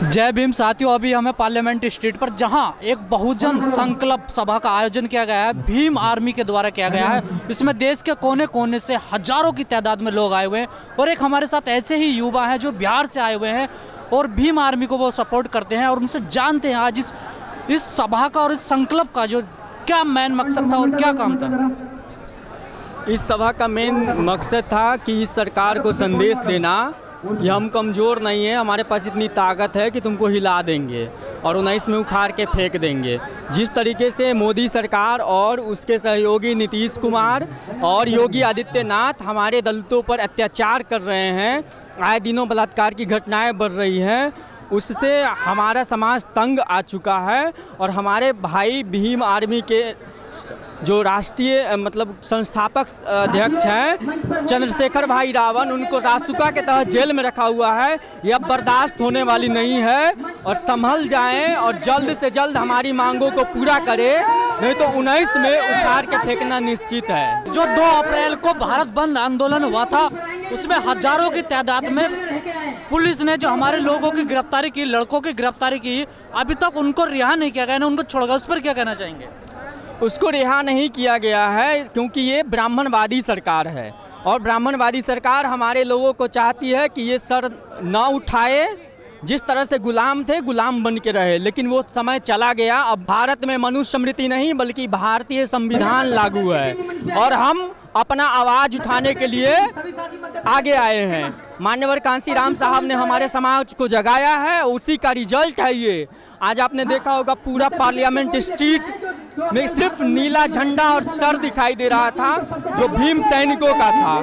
जय भीम साथियों, अभी हमें पार्लियामेंट स्ट्रीट पर जहां एक बहुजन संकल्प सभा का आयोजन किया गया है, भीम आर्मी के द्वारा किया गया है। इसमें देश के कोने कोने से हजारों की तादाद में लोग आए हुए हैं और एक हमारे साथ ऐसे ही युवा हैं जो बिहार से आए हुए हैं और भीम आर्मी को वो सपोर्ट करते हैं और उनसे जानते हैं आज इस सभा का और इस संकल्प का जो क्या मेन मकसद था और क्या काम था। इस सभा का मेन मकसद था कि इस सरकार को संदेश देना कि हम कमज़ोर नहीं है, हमारे पास इतनी ताकत है कि तुमको हिला देंगे और 19 में उखाड़ के फेंक देंगे। जिस तरीके से मोदी सरकार और उसके सहयोगी नीतीश कुमार और योगी आदित्यनाथ हमारे दलितों पर अत्याचार कर रहे हैं, आए दिनों बलात्कार की घटनाएं बढ़ रही हैं, उससे हमारा समाज तंग आ चुका है। और हमारे भाई भीम आर्मी के जो राष्ट्रीय संस्थापक अध्यक्ष हैं चंद्रशेखर भाई रावण, उनको रासुका के तहत जेल में रखा हुआ है। यह बर्दाश्त होने वाली नहीं है और संभल जाएं और जल्द से जल्द हमारी मांगों को पूरा करें, नहीं तो 19 में उखाड़ के फेंकना निश्चित है। जो 2 अप्रैल को भारत बंद आंदोलन हुआ था उसमें हजारों की तादाद में पुलिस ने जो हमारे लोगों की गिरफ्तारी की, लड़कों की गिरफ्तारी की, अभी तक उनको रिहा नहीं किया गया, उनको छोड़ गया। उस पर क्या कहना चाहेंगे? उसको रिहा नहीं किया गया है क्योंकि ये ब्राह्मणवादी सरकार है और ब्राह्मणवादी सरकार हमारे लोगों को चाहती है कि ये सर ना उठाए, जिस तरह से गुलाम थे गुलाम बन के रहे। लेकिन वो समय चला गया। अब भारत में मनुस्मृति नहीं बल्कि भारतीय संविधान लागू है और हम अपना आवाज़ उठाने के लिए आगे आए हैं। मान्यवर कांशीराम साहब ने हमारे समाज को जगाया है, उसी का रिजल्ट है ये। आज आपने देखा होगा पूरा पार्लियामेंट स्ट्रीट में सिर्फ नीला झंडा और सर दिखाई दे रहा था जो भीम सैनिकों का था।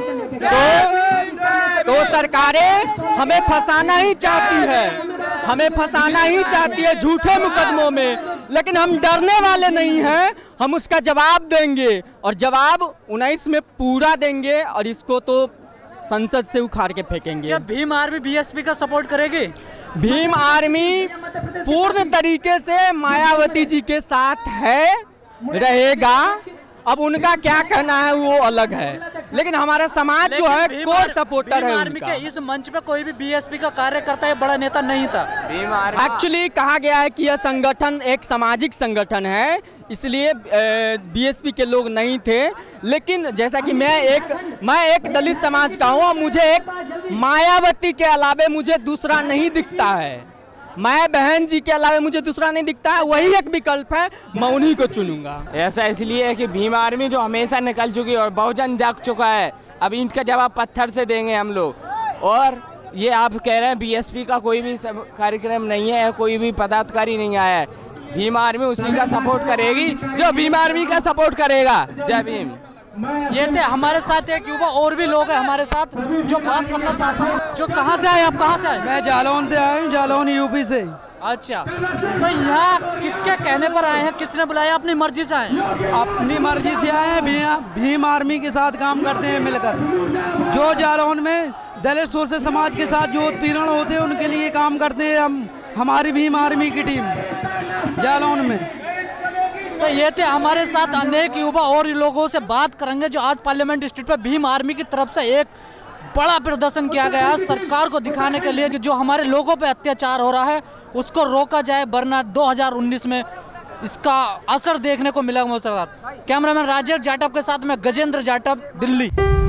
तो सरकारें हमें फंसाना ही चाहती है झूठे मुकदमों में, लेकिन हम डरने वाले नहीं हैं। हम उसका जवाब देंगे और जवाब 19 में पूरा देंगे और इसको तो संसद से उखाड़ के फेंकेंगे। क्या भीम आर्मी बीएसपी का सपोर्ट करेगी? भीम आर्मी पूर्ण तरीके से मायावती जी के साथ रहेगा। अब उनका क्या कहना है वो अलग है, लेकिन हमारा समाज जो है कोर सपोर्टर है आर्मी के इस मंच पे कोई भी बीएसपी का कार्यकर्ता या बड़ा नेता नहीं था। एक्चुअली कहा गया है कि यह संगठन एक सामाजिक संगठन है, इसलिए बीएसपी के लोग नहीं थे। लेकिन जैसा कि मैं एक दलित समाज का हूँ, मुझे एक मायावती के अलावे मुझे दूसरा नहीं दिखता है, मैं बहन जी के अलावा मुझे दूसरा नहीं दिखता है, वही एक विकल्प है, मैं उन्हीं को चुनूंगा। ऐसा इसलिए है कि भीम आर्मी जो हमेशा निकल चुकी है और बहुजन जाग चुका है, अब इनका जवाब पत्थर से देंगे हम लोग। और ये आप कह रहे हैं बीएसपी का कोई भी कार्यक्रम नहीं है, कोई भी पदाधिकारी नहीं आया है, भीम आर्मी उसी का सपोर्ट करेगी जो भीम आर्मी का सपोर्ट करेगा। जय भीम। ये थे हमारे साथ एक युवा और भी लोग हैं हमारे साथ जो बात करना चाहते हैं। जो कहाँ से आए आप? कहाँ से आए? मैं जालौन से आया हूँ, जालौन यूपी से। अच्छा, तो यहाँ किसके कहने पर आए हैं? किसने बुलाया? अपनी मर्जी से आए हैं? अपनी मर्जी से आए हैं। भीम आर्मी के साथ काम करते हैं मिलकर, जो जालौन में दलित शोषित समाज के साथ जो उत्पीड़न होते हैं उनके लिए काम करते हैं हम, हमारी भीम आर्मी की टीम जालौन में। तो ये थे हमारे साथ अनेक युवा और लोगों से बात करेंगे जो आज पार्लियामेंट स्ट्रीट पर भीम आर्मी की तरफ से एक बड़ा प्रदर्शन किया गया है सरकार को दिखाने के लिए कि जो हमारे लोगों पे अत्याचार हो रहा है उसको रोका जाए, वरना 2019 में इसका असर देखने को मिलेगा। कैमरामैन राजेश जाटव के साथ में गजेंद्र जाटव, दिल्ली।